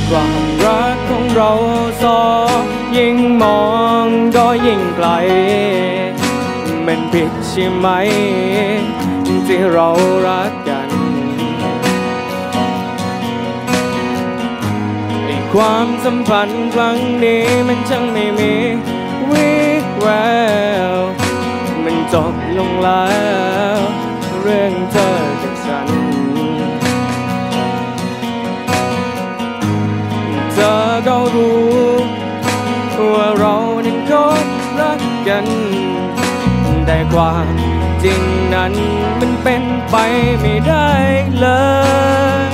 ความรักของเราสองยิ่งมองก็ยิ่งไกลมันผิดใช่ไหมที่เรารักกันความสัมพันธ์ครั้งนี้มันช่างไม่มีวิแววมันจบลงแล้วเรื่องเธอกับฉันเธอก็รู้ว่าเรานั้นก็รักกันแต่ความจริงนั้นมันเป็นไปไม่ได้เลย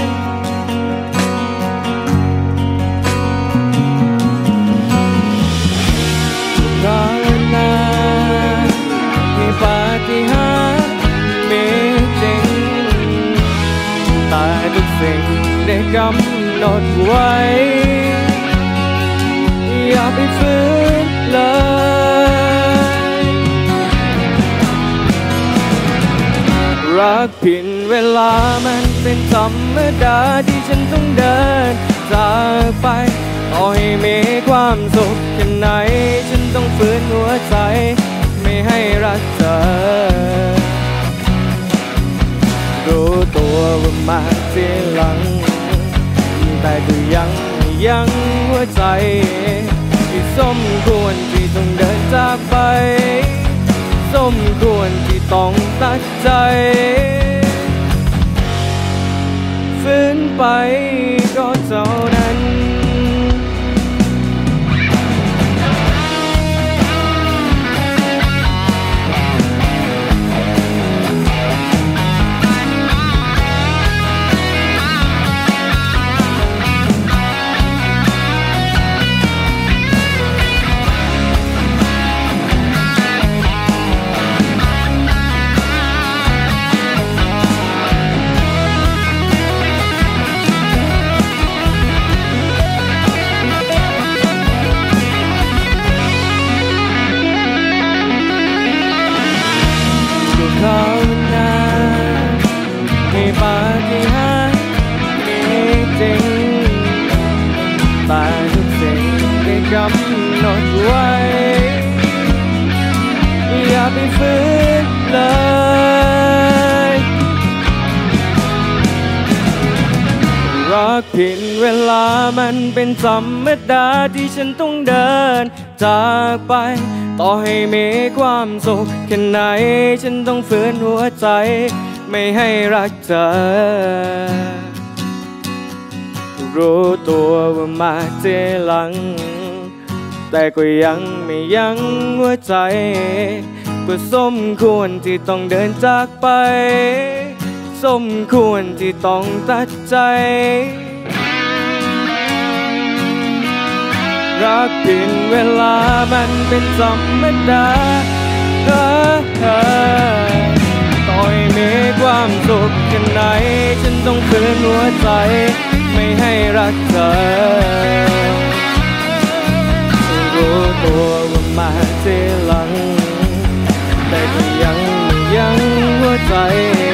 ปาฏิหาริย์มีจริงแต่ทุกสิ่งได้กำหนดไว้อย่าไปฝืนเลยรักผิดเวลามันเป็นธรรมดาที่ฉันต้องเดินจากไปต่อให้มีความสุขแค่ไหนฉันต้องฝืนหัวใจไม่ให้รักเธอรู้ตัวว่ามาทีหลังแต่ก็ยังหัวใจที่สมควรที่ต้องเดินจากไปสมควรที่ต้องตัดใจฝืนไปก็เท่านั้นเขานามีปาฏิหาริย์มีจริงแต่ทุกสิ่งได้กำหนดไว้อย่าไปฝืนเลยรักผิดเวลามันเป็นธรรมดาที่ฉันต้องเดินจากไปต่อให้มีความสุขแค่ไหนฉันต้องฝืนหัวใจไม่ให้รักเธอรู้ตัวว่ามาทีหลังแต่ก็ยังไม่ยั้งหัวใจก็สมควรที่ต้องเดินจากไปสมควรที่ต้องตัดใจรักผิดเวลามันเป็นธรรมดาต่อให้มีความสุขแค่ไหนฉันต้องฝืนหัวใจไม่ให้รักเธอรู้ตัวว่ามาทีหลังแต่ก็ยังหัวใจ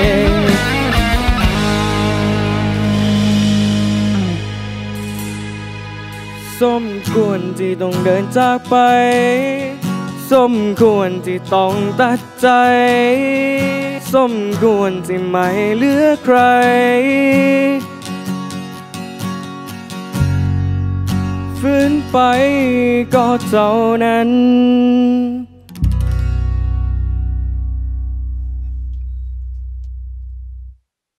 สมควรที่ต้องเดินจากไปสมควรที่ต้องตัดใจสมควรที่ไม่เหลือใครฝืนไปก็เท่านั้น